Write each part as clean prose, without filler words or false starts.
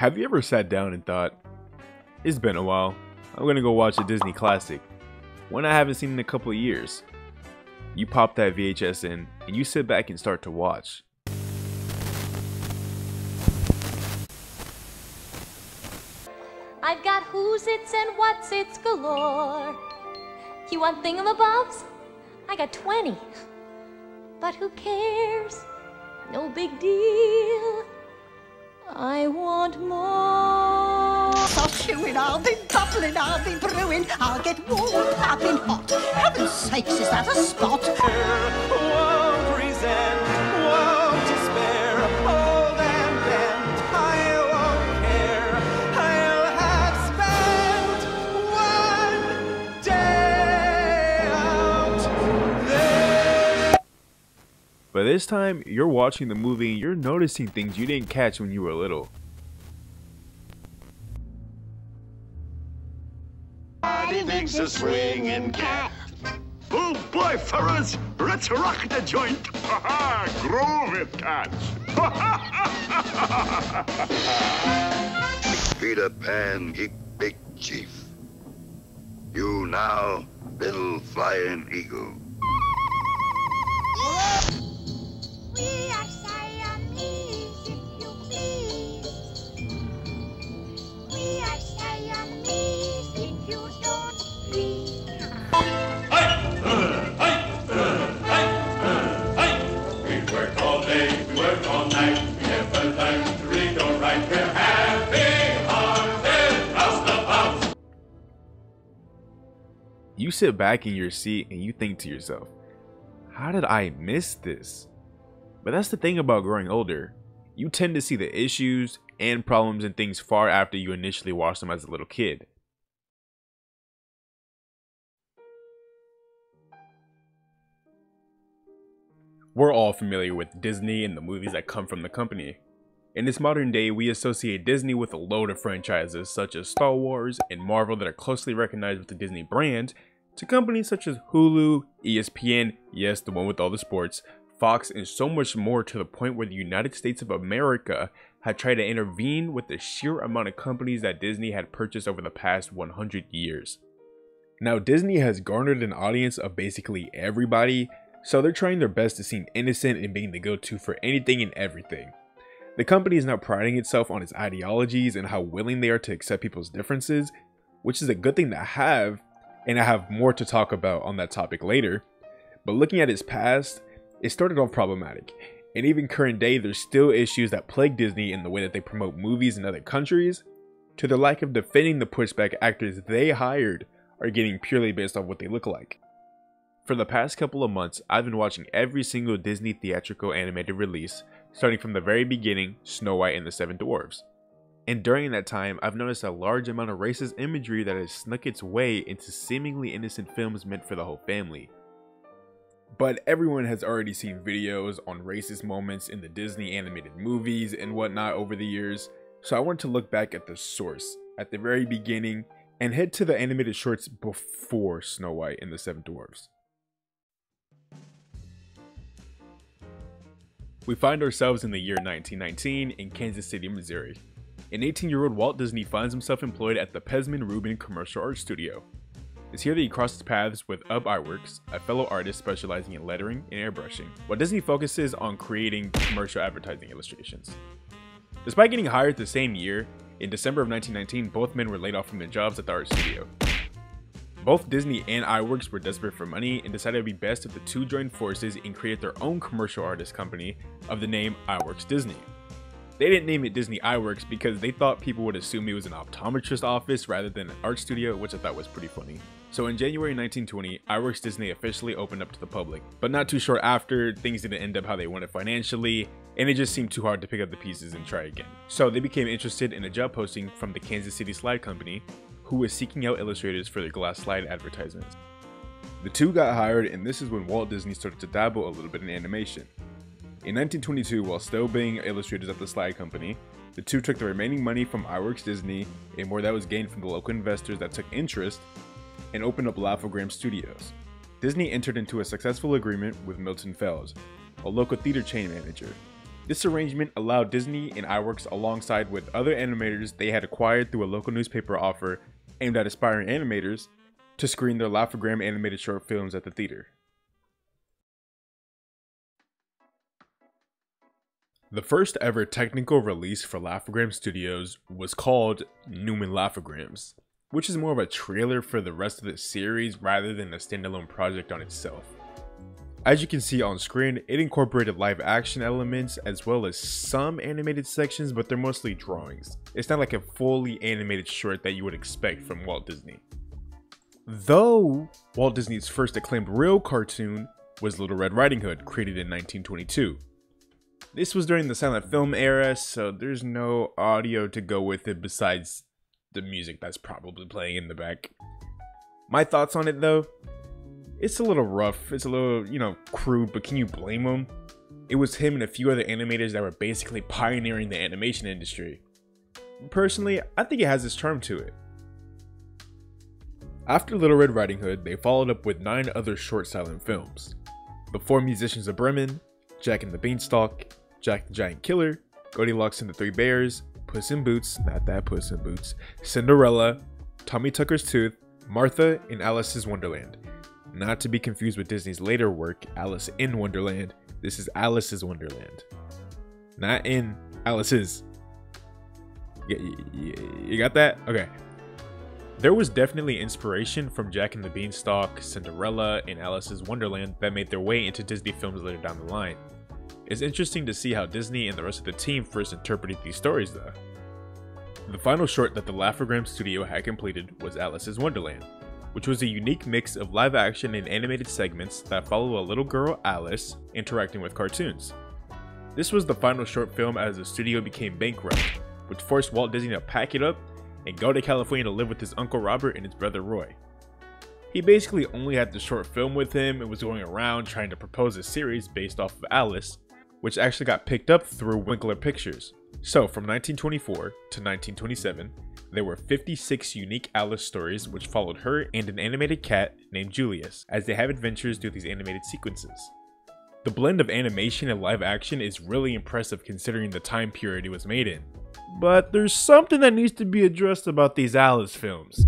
Have you ever sat down and thought, it's been a while, I'm gonna go watch a Disney classic, one I haven't seen in a couple of years? You pop that VHS in, and you sit back and start to watch. I've got who's its and what's its galore. You want thingamabobs? I got 20. But who cares? No big deal. I want more. I'll chew it, I'll be bubbling, I'll be brewing, I'll get warm, I've been hot. Heaven's sakes, is that a spot? Won't resent, won't despair, old and bent, I won't care. I'll have spent one day out there. But this time, you're watching the movie and you're noticing things you didn't catch when you were little. Makes a swinging cat. Oh boy, fellas, let's rock the joint. Ha ha, groove it, cats. Peter Pan, big chief. You now, little flying eagle. We are Siamese, if you please. We are Siamese, if you don't please. We work all day, we work all night. We never learn to read or write. We're happy-hearted roustabouts. You sit back in your seat and you think to yourself, how did I miss this? But that's the thing about growing older. You tend to see the issues and problems and things far after you initially watched them as a little kid. We're all familiar with Disney and the movies that come from the company. In this modern day, we associate Disney with a load of franchises such as Star Wars and Marvel that are closely recognized with the Disney brand, to companies such as Hulu, ESPN, yes, the one with all the sports, Fox, and so much more, to the point where the United States of America had tried to intervene with the sheer amount of companies that Disney had purchased over the past 100 years. Now, Disney has garnered an audience of basically everybody, so they're trying their best to seem innocent and being the go-to for anything and everything. The company is now priding itself on its ideologies and how willing they are to accept people's differences, which is a good thing to have, and I have more to talk about on that topic later. But looking at its past, it started off problematic, and even current day there's still issues that plague Disney in the way that they promote movies in other countries, to the lack of defending the pushback actors they hired are getting purely based off what they look like. For the past couple of months, I've been watching every single Disney theatrical animated release, starting from the very beginning, Snow White and the Seven Dwarfs. And during that time, I've noticed a large amount of racist imagery that has snuck its way into seemingly innocent films meant for the whole family. But everyone has already seen videos on racist moments in the Disney animated movies and whatnot over the years, so I want to look back at the source, at the very beginning, and head to the animated shorts before Snow White and the Seven Dwarfs. We find ourselves in the year 1919 in Kansas City, Missouri. An 18-year-old Walt Disney finds himself employed at the Pesman Rubin Commercial Art Studio. It's here that he crosses paths with Ub Iwerks, a fellow artist specializing in lettering and airbrushing, while Disney focuses on creating commercial advertising illustrations. Despite getting hired the same year, in December of 1919, both men were laid off from their jobs at the art studio. Both Disney and Iwerks were desperate for money and decided it would be best if the two joined forces and created their own commercial artist company of the name Iwerks Disney. They didn't name it Disney Iwerks because they thought people would assume it was an optometrist office rather than an art studio, which I thought was pretty funny. So in January 1920, Iwerks Disney officially opened up to the public, but not too short after, things didn't end up how they wanted financially, and it just seemed too hard to pick up the pieces and try again. So they became interested in a job posting from the Kansas City Slide Company, who was seeking out illustrators for their glass slide advertisements. The two got hired, and this is when Walt Disney started to dabble a little bit in animation. In 1922, while still being illustrators at the Slide Company, the two took the remaining money from Iwerks Disney and more that was gained from the local investors that took interest and opened up Laugh-O-Gram Studios. Disney entered into a successful agreement with Milton Fells, a local theater chain manager. This arrangement allowed Disney and iWorks, alongside with other animators they had acquired through a local newspaper offer aimed at aspiring animators, to screen their Laugh-O-Gram animated short films at the theater. The first ever technical release for Laugh-O-Gram Studios was called Newman Laugh-O-Grams, which is more of a trailer for the rest of the series rather than a standalone project on itself. As you can see on screen, it incorporated live action elements as well as some animated sections, but they're mostly drawings. It's not like a fully animated short that you would expect from Walt Disney. Though, Walt Disney's first acclaimed real cartoon was Little Red Riding Hood, created in 1922. This was during the silent film era, so there's no audio to go with it besides the music that's probably playing in the back. My thoughts on it though? It's a little rough, it's a little, crude, but can you blame him? It was him and a few other animators that were basically pioneering the animation industry. Personally, I think it has its charm to it. After Little Red Riding Hood, they followed up with 9 other short silent films. The Four Musicians of Bremen, Jack and the Beanstalk, Jack the Giant Killer, Goldilocks and the Three Bears, Puss in Boots, not that Puss in Boots, Cinderella, Tommy Tucker's Tooth, Martha, and Alice's Wonderland. Not to be confused with Disney's later work, Alice in Wonderland. This is Alice's Wonderland. Not in Alice's. You got that? Okay. There was definitely inspiration from Jack and the Beanstalk, Cinderella, and Alice's Wonderland that made their way into Disney films later down the line. It's interesting to see how Disney and the rest of the team first interpreted these stories though. The final short that the Laugh-O-Gram studio had completed was Alice's Wonderland, which was a unique mix of live action and animated segments that follow a little girl, Alice, interacting with cartoons. This was the final short film as the studio became bankrupt, which forced Walt Disney to pack it up and go to California to live with his uncle Robert and his brother Roy. He basically only had the short film with him and was going around trying to propose a series based off of Alice, which actually got picked up through Winkler Pictures. So from 1924 to 1927, there were 56 unique Alice stories which followed her and an animated cat named Julius as they have adventures through these animated sequences. The blend of animation and live action is really impressive considering the time period it was made in. But there's something that needs to be addressed about these Alice films.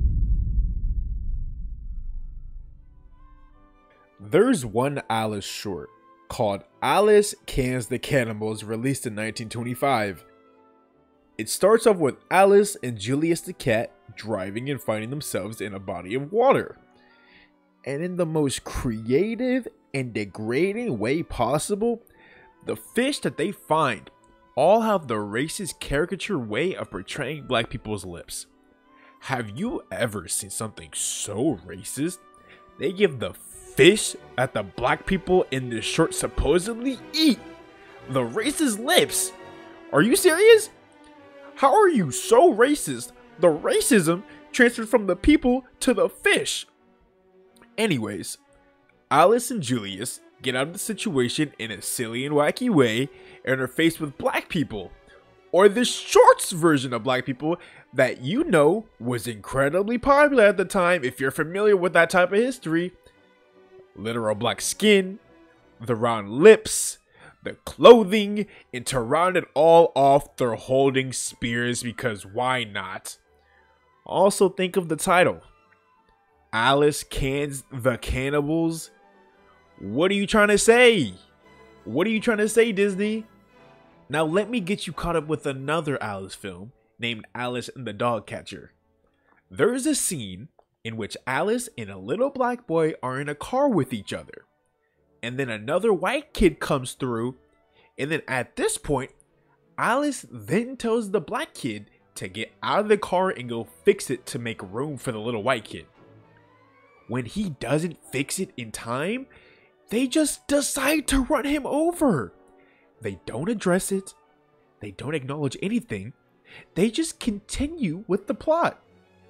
There's one Alice short called Alice Cans the Cannibals, released in 1925. It starts off with Alice and Julius the cat driving and finding themselves in a body of water. And in the most creative and degrading way possible, the fish that they find all have the racist caricature way of portraying black people's lips. Have you ever seen something so racist? They give the fish that the black people in this short supposedly eat the racist lips. Are you serious? How are you so racist? The racism transferred from the people to the fish. Anyways, Alice and Julius get out of the situation in a silly and wacky way and are faced with black people, or the shorts version of black people that was incredibly popular at the time if you're familiar with that type of history. Literal black skin, the round lips, the clothing, and to round it all off, they're holding spears because why not? Also think of the title, Alice Cans the Cannibals. What are you trying to say? What are you trying to say, Disney? Now let me get you caught up with another Alice film named Alice and the Dog Catcher. There is a scene in which Alice and a little black boy are in a car with each other. And then another white kid comes through, and then at this point, Alice then tells the black kid to get out of the car and go fix it to make room for the little white kid. When he doesn't fix it in time, they just decide to run him over. They don't address it. They don't acknowledge anything. They just continue with the plot.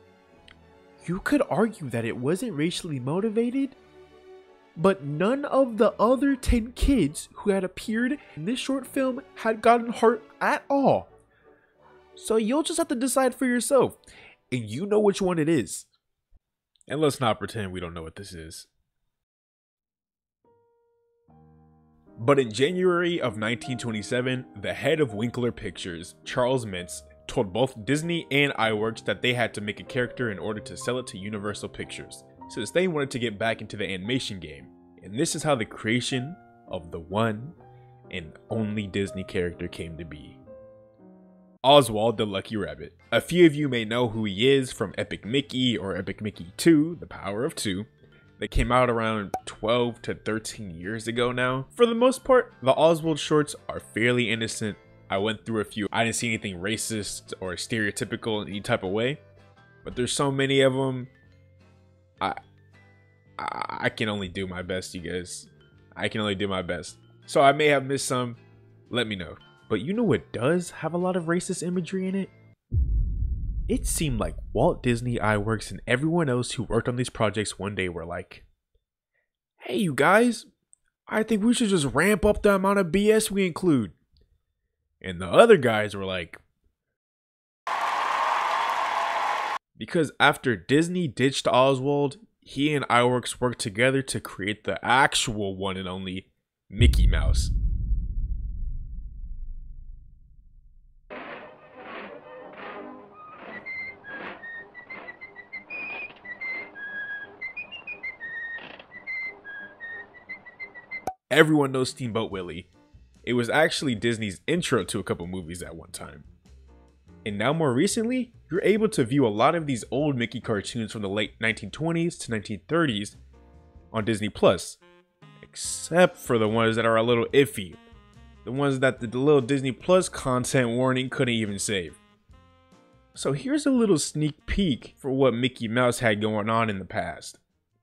You could argue that it wasn't racially motivated, but none of the other 10 kids who had appeared in this short film had gotten hurt at all. So you'll just have to decide for yourself, and you know which one it is. And let's not pretend we don't know what this is. But in January of 1927, the head of Winkler Pictures, Charles Mintz, told both Disney and iWorks that they had to make a character in order to sell it to Universal Pictures, since they wanted to get back into the animation game. And this is how the creation of the one and only Disney character came to be. Oswald the Lucky Rabbit. A few of you may know who he is from Epic Mickey or Epic Mickey 2, The Power of Two. That came out around 12 to 13 years ago now. For the most part, the Oswald shorts are fairly innocent. I went through a few. I didn't see anything racist or stereotypical in any type of way. But there's so many of them. I can only do my best, you guys. I can only do my best. So I may have missed some. Let me know. But you know what does have a lot of racist imagery in it? It seemed like Walt Disney, iWorks, and everyone else who worked on these projects one day were like, hey you guys, I think we should just ramp up the amount of BS we include. And the other guys were like, because after Disney ditched Oswald, he and iWorks worked together to create the actual one and only Mickey Mouse. Everyone knows Steamboat Willie. It was actually Disney's intro to a couple movies at one time. And now more recently, you're able to view a lot of these old Mickey cartoons from the late 1920s to 1930s on Disney Plus. Except for the ones that are a little iffy. The ones that the little Disney Plus content warning couldn't even save. So here's a little sneak peek for what Mickey Mouse had going on in the past.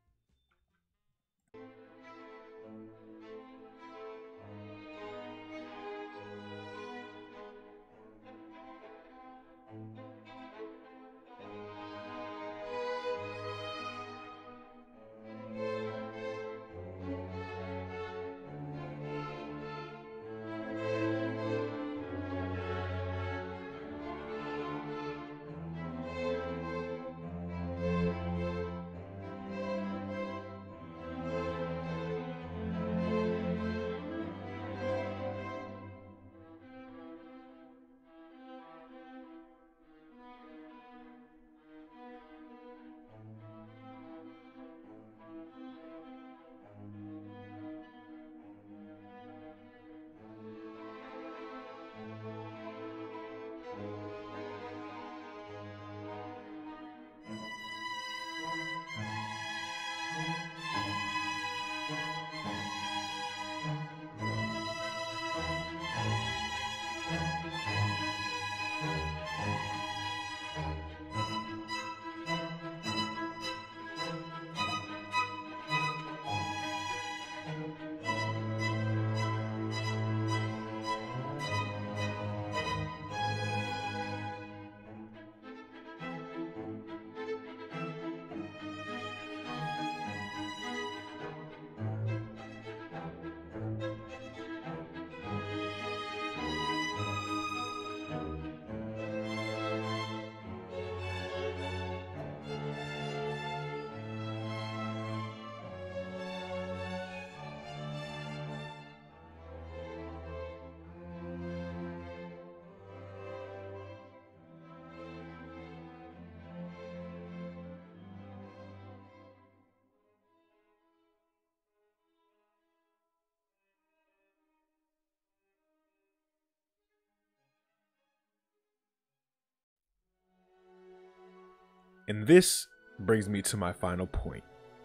And this brings me to my final point.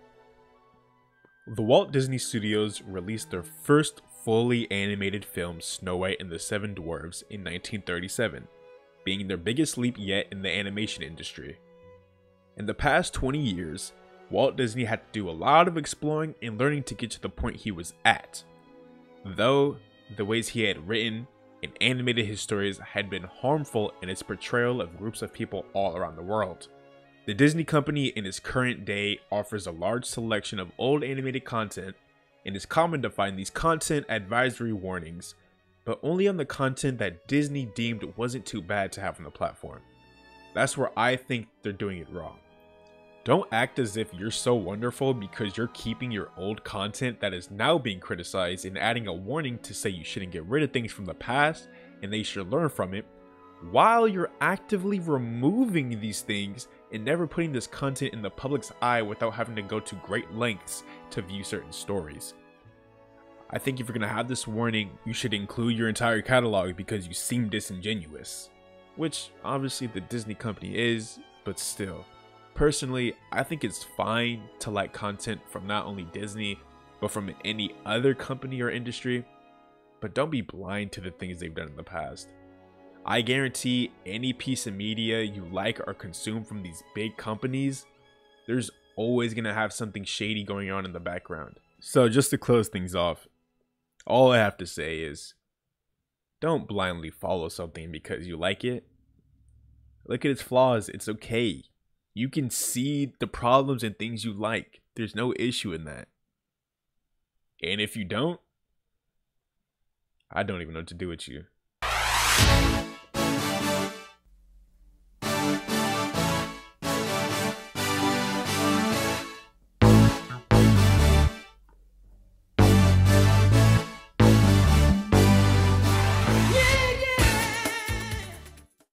The Walt Disney Studios released their first fully animated film, Snow White and the Seven Dwarfs, in 1937, being their biggest leap yet in the animation industry. In the past 20 years, Walt Disney had to do a lot of exploring and learning to get to the point he was at, though the ways he had written and animated his stories had been harmful in its portrayal of groups of people all around the world. The Disney Company in its current day offers a large selection of old animated content, and it's common to find these content advisory warnings, but only on the content that Disney deemed wasn't too bad to have on the platform. That's where I think they're doing it wrong. Don't act as if you're so wonderful because you're keeping your old content that is now being criticized and adding a warning to say you shouldn't get rid of things from the past and they should learn from it, while you're actively removing these things and never putting this content in the public's eye without having to go to great lengths to view certain stories. I think if you're going to have this warning, you should include your entire catalog because you seem disingenuous. Which obviously the Disney company is, but still. Personally, I think it's fine to like content from not only Disney, but from any other company or industry, but don't be blind to the things they've done in the past. I guarantee any piece of media you like or consume from these big companies, there's always going to have something shady going on in the background. So just to close things off, all I have to say is, don't blindly follow something because you like it. Look at its flaws, it's okay. You can see the problems and things you like. There's no issue in that. And if you don't, I don't even know what to do with you.